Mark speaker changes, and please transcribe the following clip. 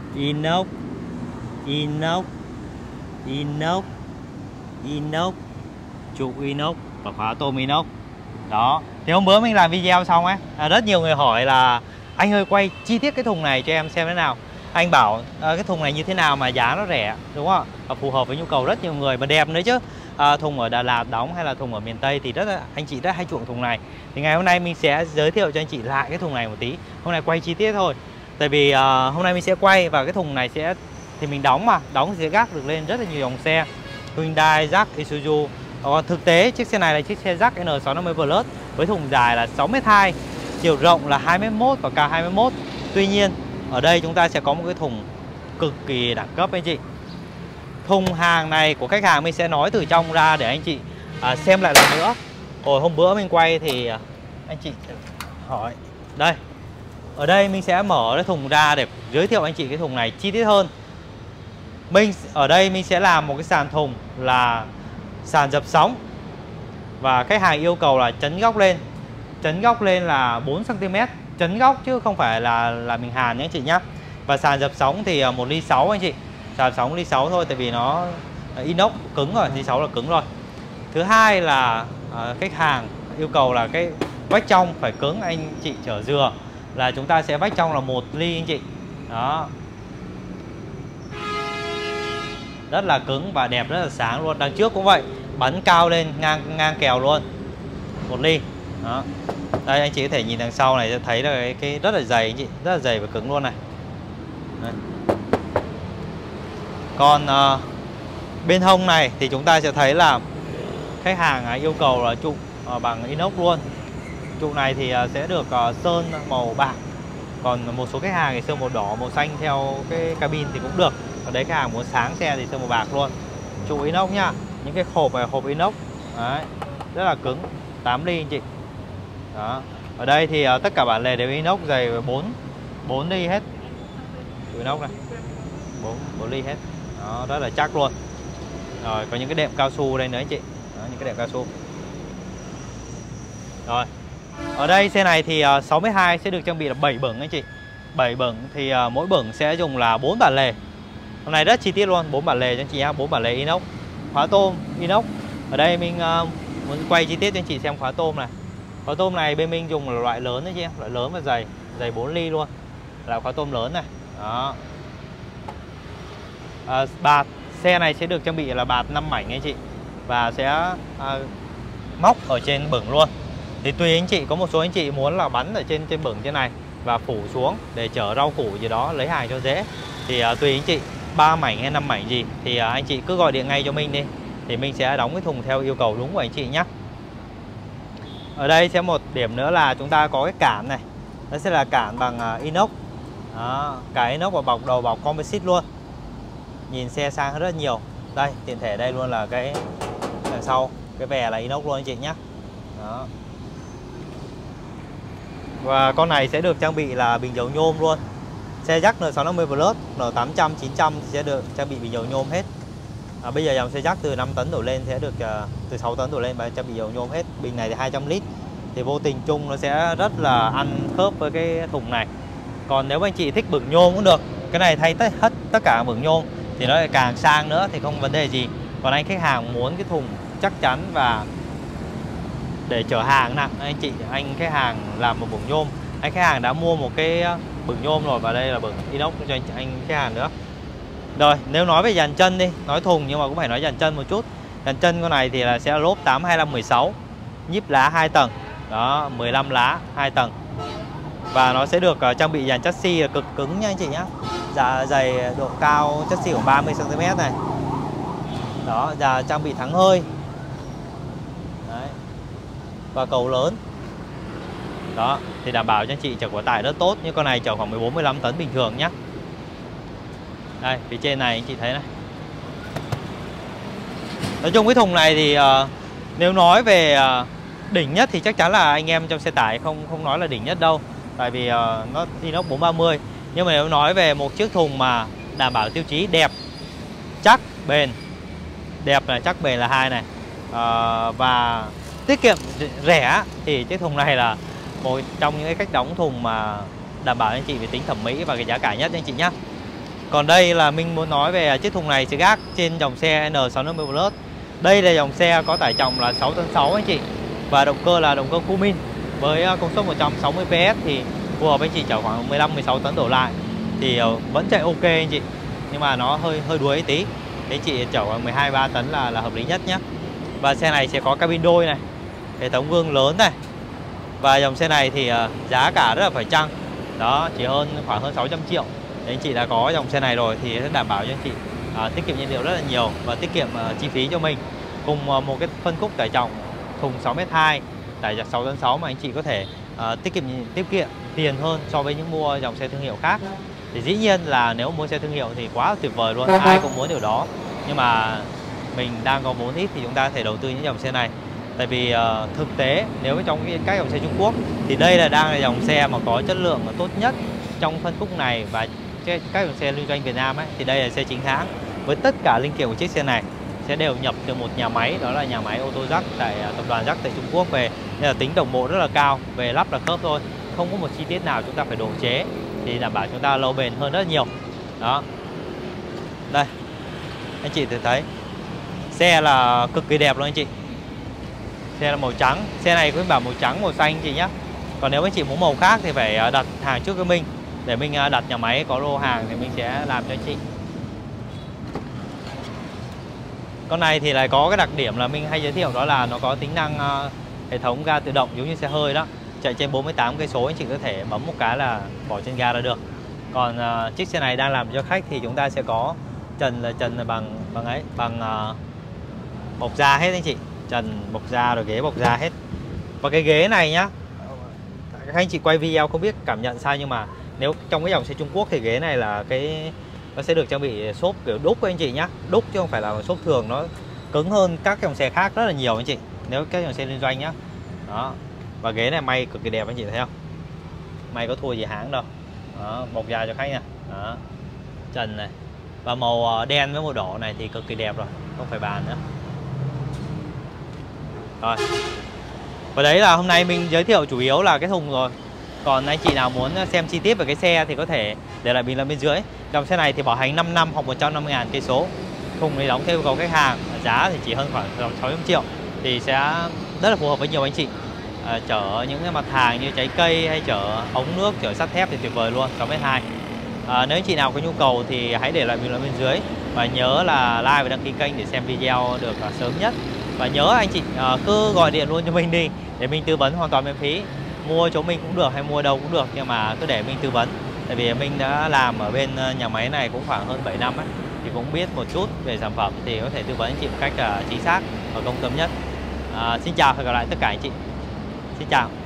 Speaker 1: inox, inox, inox, inox, trụ inox và khóa tôm inox. Đó, thì hôm bữa mình làm video xong á, rất nhiều người hỏi là anh ơi quay chi tiết cái thùng này cho em xem thế nào. Anh bảo cái thùng này như thế nào mà giá nó rẻ, đúng không ạ? Và phù hợp với nhu cầu rất nhiều người, mà đẹp nữa chứ. Thùng ở Đà Lạt đóng hay là thùng ở miền Tây thì anh chị rất hay chuộng thùng này. Thì ngày hôm nay mình sẽ giới thiệu cho anh chị lại cái thùng này một tí. Hôm nay quay chi tiết thôi. Tại vì hôm nay mình sẽ quay và cái thùng này thì mình đóng thì sẽ gác được lên rất là nhiều dòng xe Hyundai, Jac, Isuzu. Còn thực tế chiếc xe này là chiếc xe Jac N650 Plus với thùng dài là 6m2, chiều rộng là 2m1 và cao 2m1. Tuy nhiên ở đây chúng ta sẽ có một cái thùng cực kỳ đẳng cấp anh chị. Thùng hàng này của khách hàng mình sẽ nói từ trong ra để anh chị xem lại lần nữa. Hồi hôm bữa mình quay thì anh chị hỏi đây. Ở đây mình sẽ mở cái thùng ra để giới thiệu anh chị cái thùng này chi tiết hơn. Ở đây mình sẽ làm một cái sàn thùng là sàn dập sóng. Và khách hàng yêu cầu là chấn góc lên. Chấn góc lên là 4 cm. Chấn góc chứ không phải là mình hàn nhé anh chị nhé. Và sàn dập sóng thì 1,6 ly anh chị. Sàn sóng 1,6 ly thôi, tại vì nó inox cứng rồi, 1,6 ly là cứng rồi. Thứ hai là khách hàng yêu cầu là cái vách trong phải cứng anh chị chở dừa, là chúng ta sẽ vách trong là 1 ly anh chị. Đó, rất là cứng và đẹp, rất là sáng luôn. Đằng trước cũng vậy, bắn cao lên ngang kèo luôn, 1 ly. Đó, đây anh chị có thể nhìn đằng sau này sẽ thấy là cái rất là dày anh chị, rất là dày và cứng luôn này. Đấy. Còn bên hông này thì chúng ta sẽ thấy là khách hàng yêu cầu là trụ bằng inox luôn. Trụ này thì sẽ được sơn màu bạc. Còn một số khách hàng thì sơn màu đỏ, màu xanh theo cái cabin thì cũng được. Ở đấy khách hàng muốn sáng xe thì sơn màu bạc luôn. Trụ inox nhá. Những cái hộp này hộp inox. Đấy, rất là cứng, 8 ly anh chị. Đó. Ở đây thì tất cả bản lề đều inox, dày 4 ly hết. Trụ inox này 4 ly hết. Đó, rất là chắc luôn. Rồi có những cái đệm cao su đây nữa anh chị. Đó, những cái đệm cao su. Rồi. Ở đây xe này thì 6m2 sẽ được trang bị là 7 bửng anh chị. 7 bửng thì mỗi bửng sẽ dùng là 4 bản lề. Hôm nay rất chi tiết luôn, 4 bản lề cho anh chị nhá, 4 bản lề inox. Khóa tôm inox. Ở đây mình muốn quay chi tiết cho anh chị xem khóa tôm này. Khóa tôm này bên mình dùng là loại lớn đấy chị em, loại lớn và dày 4 ly luôn. Là khóa tôm lớn này. Đó. Bạt xe này sẽ được trang bị là bạt 5 mảnh anh chị. Và sẽ móc ở trên bửng luôn. Thì tùy anh chị, có một số anh chị muốn là bắn ở trên bửng trên này và phủ xuống để chở rau củ gì đó, lấy hàng cho dễ. Thì tùy anh chị, 3 mảnh hay 5 mảnh gì thì anh chị cứ gọi điện ngay cho mình đi. Thì mình sẽ đóng cái thùng theo yêu cầu đúng của anh chị nhé. Ở đây sẽ một điểm nữa là chúng ta có cái cản này. Đó sẽ là cản bằng inox. Đó, cái inox và đầu bọc composite luôn. Nhìn xe sang rất nhiều. Đây, tiện thể đây luôn là cái đằng sau, cái vè là inox luôn anh chị nhé. Đó. Và con này sẽ được trang bị là bình dầu nhôm luôn. Xe Jac N650 Plus, N800, 900 thì sẽ được trang bị bình dầu nhôm hết. Bây giờ dòng xe Jac từ 5 tấn đổ lên sẽ được từ 6 tấn đổ lên và trang bị dầu nhôm hết. Bình này thì 200 lít. Thì vô tình chung nó sẽ rất là ăn khớp với cái thùng này. Còn nếu anh chị thích bửng nhôm cũng được. Cái này thay hết tất cả bửng nhôm thì nó lại càng sang nữa thì không vấn đề gì. Còn anh khách hàng muốn cái thùng chắc chắn và để chở hàng nặng, anh khách hàng làm một bửng nhôm. Anh khách hàng đã mua một cái bửng nhôm rồi và đây là bửng inox cho anh khách hàng nữa. Rồi, nếu nói về dàn chân đi, nói thùng nhưng mà cũng phải nói dàn chân một chút. Dàn chân con này thì là sẽ là lốp 825/16, nhíp lá 2 tầng. Đó, 15 lá 2 tầng. Và nó sẽ được trang bị dàn chassis cực cứng nha anh chị nhá. Dạ dày độ cao chassis khoảng 30 cm này. Đó, và trang bị thắng hơi. Đấy. Và cầu lớn. Đó, thì đảm bảo cho anh chị chở quá tải rất tốt. Nhưng con này chở khoảng 14-15 tấn bình thường nhé. Đây, phía trên này anh chị thấy này. Nói chung cái thùng này thì nếu nói về đỉnh nhất thì chắc chắn là anh em trong xe tải không nói là đỉnh nhất đâu. Tại vì nó inox 430. Nhưng mà nếu nói về một chiếc thùng mà đảm bảo tiêu chí đẹp, chắc, bền. Đẹp này, chắc, bền là 2 này. Và tiết kiệm rẻ thì chiếc thùng này là một trong những cái cách đóng thùng mà đảm bảo anh chị về tính thẩm mỹ và cái giá cả nhất anh chị nhé. Còn đây là mình muốn nói về chiếc thùng này sẽ gác trên dòng xe N650 Plus. Đây là dòng xe có tải trọng là 6,6 tấn anh chị. Và động cơ là động cơ Cummins với công suất 160 PS thì phù hợp anh chị chở khoảng 15-16 tấn đổ lại. Thì vẫn chạy ok anh chị. Nhưng mà nó hơi đuối tí. Thế chị chở khoảng 12-13 tấn là hợp lý nhất nhé. Và xe này sẽ có cabin đôi này, hệ thống gương lớn này. Và dòng xe này thì giá cả rất là phải chăng. Đó, chỉ khoảng hơn 600 triệu. Để anh chị đã có dòng xe này rồi thì sẽ đảm bảo cho anh chị tiết kiệm nhiên liệu rất là nhiều và tiết kiệm chi phí cho mình. Cùng một cái phân khúc tải trọng thùng 6m2, tải trọng 6,6 tấn mà anh chị có thể tiết kiệm tiền hơn so với những mua dòng xe thương hiệu khác. Thì dĩ nhiên là nếu mua xe thương hiệu thì quá tuyệt vời luôn, ai cũng muốn điều đó. Nhưng mà mình đang có vốn ít thì chúng ta có thể đầu tư những dòng xe này. Tại vì thực tế nếu trong các dòng xe Trung Quốc thì đây đang là dòng xe mà có chất lượng tốt nhất trong phân khúc này, và các dòng xe lưu doanh Việt Nam ấy, thì đây là xe chính hãng với tất cả linh kiện của chiếc xe này sẽ đều nhập từ một nhà máy, đó là nhà máy ô tô Jac tại tập đoàn Jac tại Trung Quốc về, nên là tính đồng bộ rất là cao, về lắp là khớp thôi, không có một chi tiết nào chúng ta phải độ chế thì đảm bảo chúng ta lâu bền hơn rất nhiều. Đó, đây anh chị thử thấy xe là cực kỳ đẹp luôn anh chị. Xe là màu trắng, xe này có bảo màu trắng màu xanh anh chị nhé. Còn nếu anh chị muốn màu khác thì phải đặt hàng trước với mình, để mình đặt nhà máy có lô hàng thì mình sẽ làm cho anh chị. Con này thì lại có cái đặc điểm là mình hay giới thiệu, đó là nó có tính năng hệ thống ga tự động giống như xe hơi đó. Chạy trên 48 cây số anh chị có thể bấm một cái là bỏ chân ga là được. Còn chiếc xe này đang làm cho khách thì chúng ta sẽ có trần là bằng bọc da hết anh chị. Trần bọc da rồi ghế bọc da hết. Và cái ghế này nhá, các anh chị quay video không biết cảm nhận sao, nhưng mà nếu trong cái dòng xe Trung Quốc thì ghế này là nó sẽ được trang bị xốp kiểu đúc anh chị nhá, đúc chứ không phải là xốp thường, nó cứng hơn các dòng xe khác rất là nhiều anh chị, nếu các dòng xe liên doanh nhá. Đó, và ghế này may cực kỳ đẹp anh chị thấy không, may có thua gì hãng đâu. Đó, bọc da cho khách nha. Đó, trần này và màu đen với màu đỏ này thì cực kỳ đẹp rồi, không phải bàn nữa. Rồi, và đấy là hôm nay mình giới thiệu chủ yếu là cái thùng rồi. Còn anh chị nào muốn xem chi tiết về cái xe thì có thể để lại bình luận bên dưới. Dòng xe này thì bảo hành 5 năm hoặc 150.000 cây số. Thùng này đóng theo yêu cầu khách hàng, giá thì chỉ hơn khoảng 600 triệu. Thì sẽ rất là phù hợp với nhiều anh chị. Chở những cái mặt hàng như trái cây hay chở ống nước, chở sắt thép thì tuyệt vời luôn, 6m2. Nếu anh chị nào có nhu cầu thì hãy để lại bình luận bên dưới. Và nhớ là like và đăng ký kênh để xem video được sớm nhất. Và nhớ anh chị cứ gọi điện luôn cho mình đi, để mình tư vấn hoàn toàn miễn phí. Mua chỗ mình cũng được hay mua đâu cũng được, nhưng mà cứ để mình tư vấn. Tại vì mình đã làm ở bên nhà máy này cũng khoảng hơn 7 năm ấy, thì cũng biết một chút về sản phẩm, thì có thể tư vấn anh chị một cách chính xác và công tâm nhất. Xin chào và hẹn gặp lại tất cả anh chị. Xin chào.